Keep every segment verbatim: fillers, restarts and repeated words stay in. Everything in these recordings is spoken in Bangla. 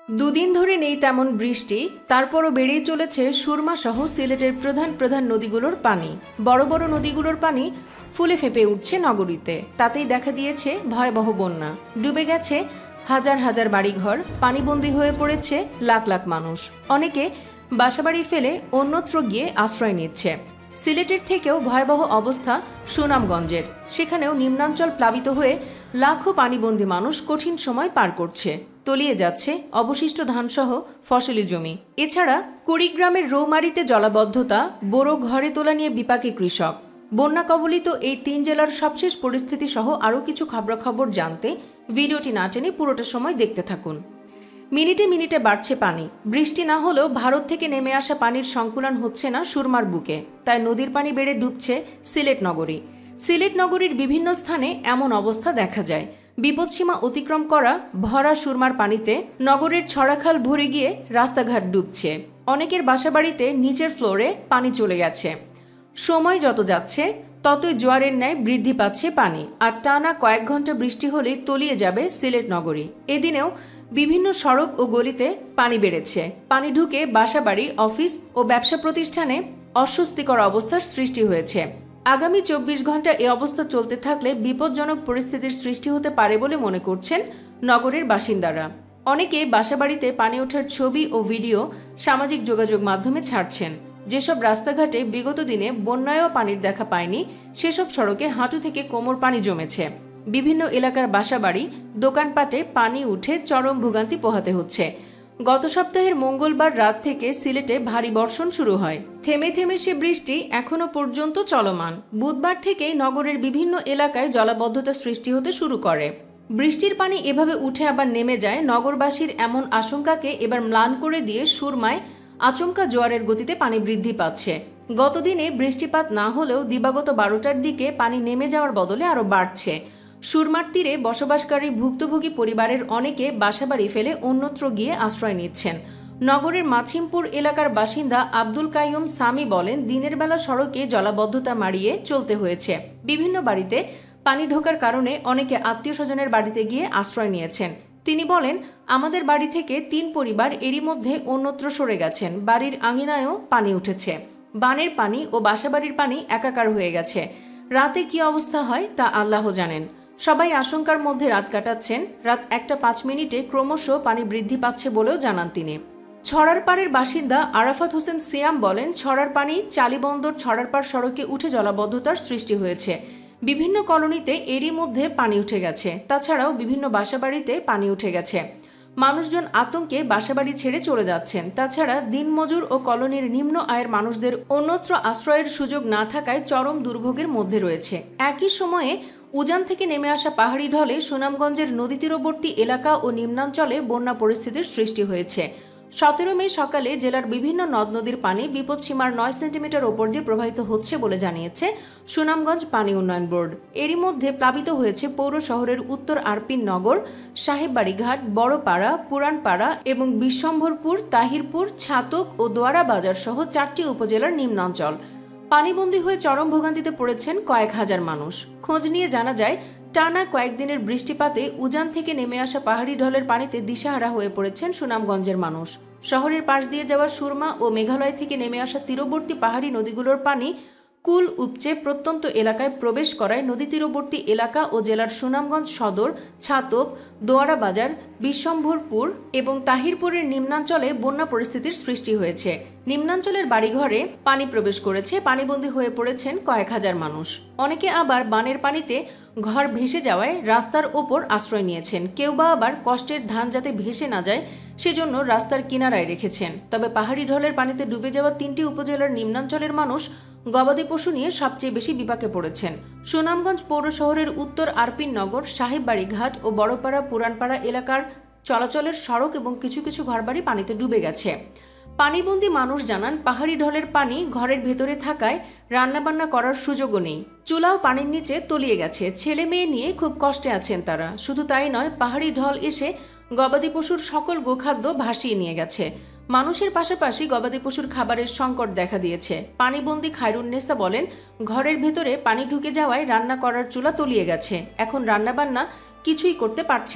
দুদিন ধরে নেই তেমন বৃষ্টি, তারপরও বেড়েই চলেছে সুরমা সহ সিলেটের প্রধান প্রধান নদীগুলোর পানি। বড় বড় নদীগুলোর পানি ফুলে ফেঁপে উঠছে নগরীতে। তাতেই দেখা দিয়েছে ভয়াবহ বন্যা। ডুবে গেছে হাজার হাজার বাড়িঘর, পানিবন্দী হয়ে পড়েছে লাখ লাখ মানুষ। অনেকে বাসাবাড়ি ফেলে অন্যত্র গিয়ে আশ্রয় নিচ্ছে। সিলেটের থেকেও ভয়াবহ অবস্থা সুনামগঞ্জের। সেখানেও নিম্নাঞ্চল প্লাবিত হয়ে লাখো পানিবন্দী মানুষ কঠিন সময় পার করছে। তলিয়ে যাচ্ছে অবশিষ্ট ধানসহ ফসলি জমি। এছাড়া কুড়িগ্রামের রৌমারীতে জলাবদ্ধতা, বোরো ঘরে তোলা নিয়ে বিপাকে কৃষক। বন্যা কবলিত এই তিন জেলার সবশেষ পরিস্থিতি সহ আরও কিছু খবরাখবর জানতে ভিডিওটি না টেনে পুরোটা সময় দেখতে থাকুন। মিনিটে মিনিটে বাড়ছে পানি। বৃষ্টি না হলেও ভারত থেকে নেমে আসা পানির সংকুলন হচ্ছে না সুরমার বুকে। তাই নদীর পানি বেড়ে ডুবছে সিলেট নগরী। সিলেট নগরীর বিভিন্ন স্থানে এমন অবস্থা দেখা যায়। বিপদসীমা অতিক্রম করা ভরা সুরমার পানিতে নগরের ছড়াখাল ভরে গিয়ে রাস্তাঘাট ডুবছে। অনেকের বাসাবাড়িতে নিচের ফ্লোরে পানি চলে গেছে। সময় যত যাচ্ছে ততই জোয়ারের ন্যায় বৃদ্ধি পাচ্ছে পানি। আর টানা কয়েক ঘন্টা বৃষ্টি হলেই তলিয়ে যাবে সিলেট নগরী। এদিনেও বিভিন্ন সড়ক ও গলিতে পানি বেড়েছে। পানি ঢুকে বাসাবাড়ি, অফিস ও ব্যবসা প্রতিষ্ঠানে অস্বস্তিকর অবস্থার সৃষ্টি হয়েছে। আগামী চব্বিশ ঘন্টা এ অবস্থা চলতে থাকলে বিপজ্জনক পরিস্থিতির সৃষ্টি হতে পারে বলে মনে করছেন নগরের বাসিন্দারা। অনেকে বাসাবাড়িতে পানি ওঠার ছবি ও ভিডিও সামাজিক যোগাযোগ মাধ্যমে ছাড়ছেন। যেসব রাস্তাঘাটে বিগত দিনে বন্যায়ও পানির দেখা পায়নি, সেসব সড়কে হাঁটু থেকে কোমর পানি জমেছে। বিভিন্ন এলাকার বাসাবাড়ি, দোকানপাটে পানি উঠে চরম ভোগান্তি পোহাতে হচ্ছে। গত সপ্তাহের মঙ্গলবার রাত থেকে সিলেটে ভারী বর্ষণ শুরু হয়। থেমে থেমে সে বৃষ্টি এখনো পর্যন্ত চলমান। বুধবার থেকেই নগরের বিভিন্ন এলাকায় জলাবদ্ধতা সৃষ্টি হতে শুরু করে। বৃষ্টির পানি এভাবে উঠে আবার নেমে যায়। নগরবাসীর এমন আশঙ্কাকে এবার ম্লান করে দিয়ে সুরমায় আচমকা জোয়ারের গতিতে পানি বৃদ্ধি পাচ্ছে। গতদিনে বৃষ্টিপাত না হলেও দিবাগত বারোটার দিকে পানি নেমে যাওয়ার বদলে আরও বাড়ছে। সুরমার তীরে বসবাসকারী ভুক্তভোগী পরিবারের অনেকে বাসাবাড়ি ফেলে অন্যত্র গিয়ে আশ্রয় নিচ্ছেন। নগরের মাছিমপুর এলাকার বাসিন্দা আব্দুল কাইয়ুম সামি বলেন, দিনের বেলা সড়কে জলাবদ্ধতা মাড়িয়ে চলতে হয়েছে। বিভিন্ন বাড়িতে পানি ঢোকার কারণে অনেকে আত্মীয় স্বজনের বাড়িতে গিয়ে আশ্রয় নিয়েছেন। তিনি বলেন, আমাদের বাড়ি থেকে তিন পরিবার এরই মধ্যে অন্যত্র সরে গেছেন। বাড়ির আঙিনায়ও পানি উঠেছে। বানের পানি ও বাসাবাড়ির পানি একাকার হয়ে গেছে। রাতে কি অবস্থা হয় তা আল্লাহ জানেন। সবাই আশঙ্কার মধ্যে রাত কাটাচ্ছেন। রাত একটা পাঁচ মিনিটে ক্রমশ পানি বৃদ্ধি পাচ্ছে বলেও জানান তিনি। ছড়ারপাড়ের বাসিন্দা আরাফাত হোসেন সিয়াম বলেন, ছড়ার পানি চালিবন্দর ছড়ারপাড় সড়কে উঠে জলাবদ্ধতার সৃষ্টি হয়েছে। বিভিন্ন কলোনিতে এরই মধ্যে পানি উঠে গেছে। তাছাড়াও বিভিন্ন বাসাবাড়িতে পানি উঠে গেছে। মানুষজন আতঙ্কে বাসাবাড়ি ছেড়ে চলে যাচ্ছেন। তাছাড়া দিনমজুর ও কলোনির নিম্ন আয়ের মানুষদের অন্যত্র আশ্রয়ের সুযোগ না থাকায় চরম দুর্ভোগের মধ্যে রয়েছে। একই সময়ে উজান থেকে নেমে আসা পাহাড়ি ঢলে সুনামগঞ্জের নদী তীরবর্তী এলাকা ও নিম্নাঞ্চলে বন্যা পরিস্থিতির সৃষ্টি হয়েছে। সতেরো মে সকালে জেলার বিভিন্ন নদ নদীর পানি বিপদসীমার নয় সেন্টিমিটার ওপর দিয়ে প্রবাহিত হচ্ছে বলে জানিয়েছে সুনামগঞ্জ পানি উন্নয়ন বোর্ড। এরই মধ্যে প্লাবিত হয়েছে পৌর শহরের উত্তর আরপিন নগর, সাহেববাড়িঘাট, বড়পাড়া, পুরানপাড়া এবং বিশ্বম্ভরপুর, তাহিরপুর, ছাতক ও দোয়ারা বাজার সহ চারটি উপজেলার নিম্নাঞ্চল। পানিবন্দী হয়ে চরম ভোগান্তিতে পড়েছেন কয়েক হাজার মানুষ। খোঁজ নিয়ে জানা যায়, টানা কয়েকদিনের বৃষ্টিপাতে উজান থেকে নেমে আসা পাহাড়ি ঢলের পানিতে দিশাহারা হয়ে পড়েছেন সুনামগঞ্জের মানুষ। শহরের পাশ দিয়ে যাওয়া সুরমা ও মেঘালয় থেকে নেমে আসা তীরবর্তী পাহাড়ি নদীগুলোর পানি কুল উপচে প্রত্যন্ত এলাকায় প্রবেশ করায় নদী তীরবর্তী এলাকা ও জেলার সুনামগঞ্জ সদর, ছাতক, দোয়ারা বাজার, বিশ্বম্ভরপুর এবং তাহিরপুরের নিম্নাঞ্চলে বন্যা পরিস্থিতির সৃষ্টি হয়েছে। নিম্নাঞ্চলের বাড়িঘরে পানি প্রবেশ করেছে। পানিবন্দী হয়ে পড়েছেন কয়েক হাজার মানুষ। অনেকে আবার বানের পানিতে ঘর ভেসে যাওয়ায় রাস্তার ওপর আশ্রয় নিয়েছেন। কেউ বা আবার কষ্টের ধান যাতে ভেসে না যায় সেজন্য রাস্তার কিনারায় রেখেছেন। তবে পাহাড়ি ঢলের পানিতে ডুবে যাওয়া তিনটি উপজেলার নিম্নাঞ্চলের মানুষ গবাদি পশু নিয়ে সবচেয়ে বেশি বিপাকে পড়েছেন। সুনামগঞ্জ পৌর শহরের উত্তর আরপিন নগর, সাহেববাড়িঘাট ও বড়পাড়া, পুরানপাড়া এলাকার চলাচলের সড়ক এবং কিছু কিছু ঘরবাড়ি পানিতে ডুবে গেছে। পানিবন্দী মানুষ জানান, পাহাড়ি ঢলের পানি ঘরের ভেতরে থাকায় রান্নাবান্না করার সুযোগও নেই। চুলাও পানির নিচে তলিয়ে গেছে। ছেলে মেয়ে নিয়ে খুব কষ্টে আছেন তারা। শুধু তাই নয়, পাহাড়ি ঢল এসে গবাদি পশুর সকল গোখাদ্য ভাসিয়ে নিয়ে গেছে। মানুষের পাশাপাশি গবাদি পশুর খাবারের সংকট দেখা দিয়েছে। পানিবন্দী খায়রুন্নেসা বলেন, ঘরের ভেতরে পানি ঢুকে যাওয়ায় রান্না করার চুলা তলিয়ে গেছে। এখন রান্নাবান্না কিছুই করতে পারছি না।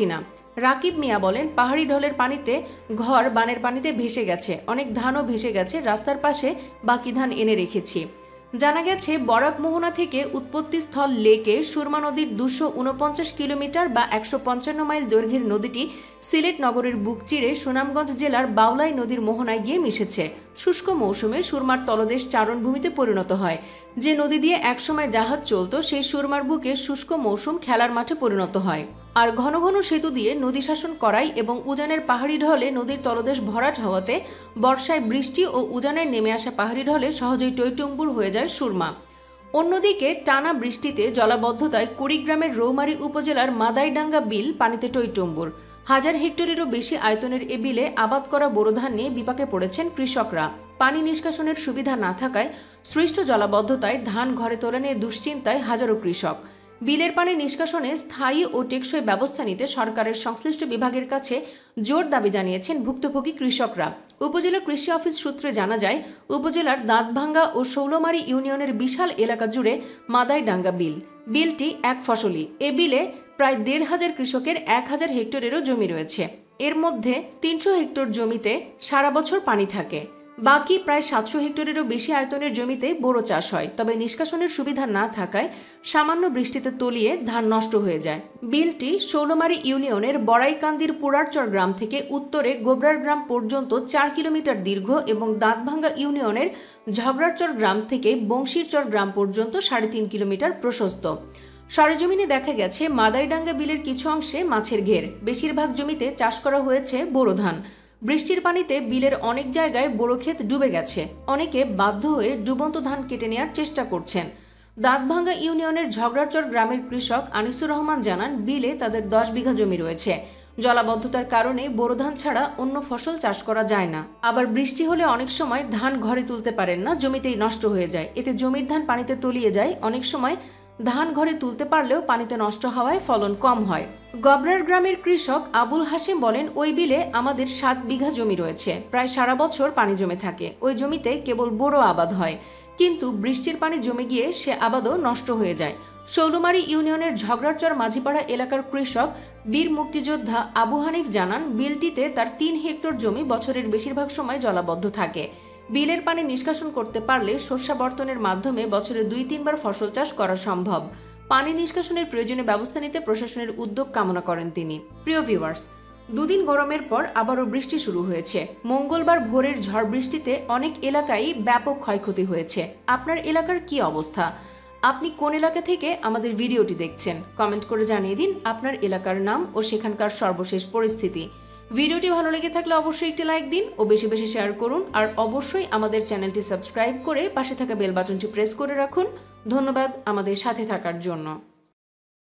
রাকিব মিয়া বলেন, পাহাড়ি ঢলের পানিতে ঘর বানের পানিতে ভেসে গেছে, অনেক ধানও ভেসে গেছে, রাস্তার পাশে বাকি ধান এনে রেখেছি। জানা গেছে বরাক মোহনা থেকে উৎপত্তিস্থল লেকে সুরমা নদীর দুশো উনপঞ্চাশ কিলোমিটার বা একশো পঞ্চান্ন মাইল দৈর্ঘ্যের নদীটি সিলেট নগরের বুক চিরে সুনামগঞ্জ জেলার বাউলাই নদীর মোহনায় গিয়ে মিশেছে। শুষ্ক মৌসুমে সুরমার তলদেশ চারণভূমিতে পরিণত হয়। যে নদী দিয়ে একসময় জাহাজ চলত সেই সুরমার বুকে শুষ্ক মৌসুম খেলার মাঠে পরিণত হয়। আর ঘন ঘন সেতু দিয়ে নদী শাসন করাই এবং উজানের পাহাড়ি ঢলে নদীর তলদেশ ভরাট হওয়াতে বর্ষায় বৃষ্টি ও উজানের নেমে আসা পাহাড়ি ঢলে সহজেই টইটুম্বুর হয়ে যায় সুরমা। অন্যদিকে টানা বৃষ্টিতে জলাবদ্ধতায় কুড়িগ্রামের রৌমারী উপজেলার মাদাইডাঙ্গা বিল পানিতে টইটুম্বুর। হাজার হেক্টরেরও বেশি আয়তনের এ বিলে আবাদ করা বোরো ধান নিয়ে বিপাকে পড়েছেন কৃষকরা। পানি নিষ্কাশনের সুবিধা না থাকায় সৃষ্ট জলাবদ্ধতায় ধান ঘরে তোলা নিয়ে দুশ্চিন্তায় হাজারো কৃষক। বিলের পানি নিষ্কাশনে স্থায়ী ও টেকসই ব্যবস্থা নিতে সরকারের সংশ্লিষ্ট বিভাগের কাছে জোর দাবি জানিয়েছেন ভুক্তভোগী কৃষকরা। উপজেলা কৃষি অফিস সূত্রে জানা যায়, উপজেলার দাঁতভাঙ্গা ও শৌলমারী ইউনিয়নের বিশাল এলাকা জুড়ে মাদাইডাঙ্গা বিল। বিলটি এক ফসলি। এ বিলে প্রায় দেড় হাজার কৃষকের এক হাজার হেক্টরেরও জমি রয়েছে। এর মধ্যে তিনশো হেক্টর জমিতে সারা বছর পানি থাকে। বাকি প্রায় সাতশো হেক্টরেরও বেশি আয়তনের জমিতে বোরো চাষ হয়। তবে নিষ্কাশনের সুবিধা না থাকায় সামান্য বৃষ্টিতে তলিয়ে ধান নষ্ট হয়ে যায়। বিলটি শৌলমারী ইউনিয়নের বড়াইকান্দির পুরারচর গ্রাম থেকে উত্তরে গোবরার গ্রাম পর্যন্ত চার কিলোমিটার দীর্ঘ এবং দাঁতভাঙ্গা ইউনিয়নের ঝগড়ারচর গ্রাম থেকে বংশীরচর গ্রাম পর্যন্ত সাড়ে তিন কিলোমিটার প্রশস্ত। সরেজমিনে দেখা গেছে মাদাইডাঙ্গা বিলের কিছু অংশে মাছের ঘের। বেশিরভাগ জমিতে চাষ করা হয়েছে বোরো ধান। বৃষ্টির পানিতে বিলের অনেক জায়গায় বোরো ক্ষেত ডুবে গেছে। অনেকে বাধ্য হয়ে ডুবন্ত ধান কেটে নেওয়ার চেষ্টা করছেন। দাঁতভাঙ্গা ইউনিয়নের ঝগড়ারচর গ্রামের কৃষক আনিসুর রহমান জানান, বিলে তাদের দশ বিঘা জমি রয়েছে। জলাবদ্ধতার কারণে বোরো ধান ছাড়া অন্য ফসল চাষ করা যায় না। আবার বৃষ্টি হলে অনেক সময় ধান ঘরে তুলতে পারেন না, জমিতেই নষ্ট হয়ে যায়। এতে জমির ধান পানিতে তলিয়ে যায়। অনেক সময় ধান ঘরে তুলতে পারলেও পানিতে নষ্ট হওয়ায় ফলন কম হয়। গবরার গ্রামের কৃষক আবুল হাসিম বলেন, ওই বিলে আমাদের সাত বিঘা জমি রয়েছে। প্রায় সারা বছর পানি জমে থাকে। ওই জমিতে কেবল বোরো আবাদ হয়, কিন্তু বৃষ্টির পানি জমে গিয়ে সে আবাদও নষ্ট হয়ে যায়। শৌলমারী ইউনিয়নের ঝগড়ারচর মাঝিপাড়া এলাকার কৃষক বীর মুক্তিযোদ্ধা আবু হানিফ জানান, বিলটিতে তার তিন হেক্টর জমি বছরের বেশিরভাগ সময় জলাবদ্ধ থাকে। বিলের পানি নিষ্কাশন করতে পারলে শস্যাবর্তনের মাধ্যমে বছরে দুই তিনবার ফসল চাষ করা সম্ভব। পানি নিষ্কাশনের প্রয়োজনীয় ব্যবস্থা নিতে প্রশাসনের উদ্যোগ কামনা করেন তিনি। প্রিয় ভিউয়ার্স, দুদিন গরমের পর আবারও বৃষ্টি শুরু হয়েছে। মঙ্গলবার ভোরের ঝড় বৃষ্টিতে অনেক এলাকায় ব্যাপক ক্ষয়ক্ষতি হয়েছে। আপনার এলাকার কি অবস্থা? আপনি কোন এলাকা থেকে আমাদের ভিডিওটি দেখছেন? কমেন্ট করে জানিয়ে দিন আপনার এলাকার নাম ও সেখানকার সর্বশেষ পরিস্থিতি। ভিডিওটি ভালো লেগে থাকলে অবশ্যই একটি লাইক দিন ও বেশি বেশি শেয়ার করুন। আর অবশ্যই আমাদের চ্যানেলটি সাবস্ক্রাইব করে পাশে থাকা বেল বাটনটি প্রেস করে রাখুন। ধন্যবাদ আমাদের সাথে থাকার জন্য।